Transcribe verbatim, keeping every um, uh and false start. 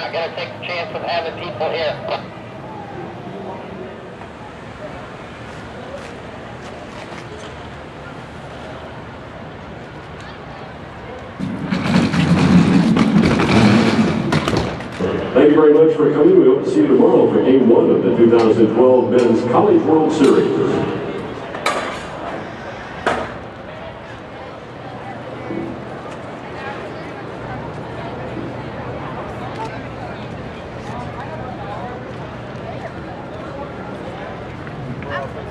not going to take a chance of having people here. Thank you very much for coming. We hope to see you tomorrow for Game one of the two thousand twelve Men's College World Series. Out.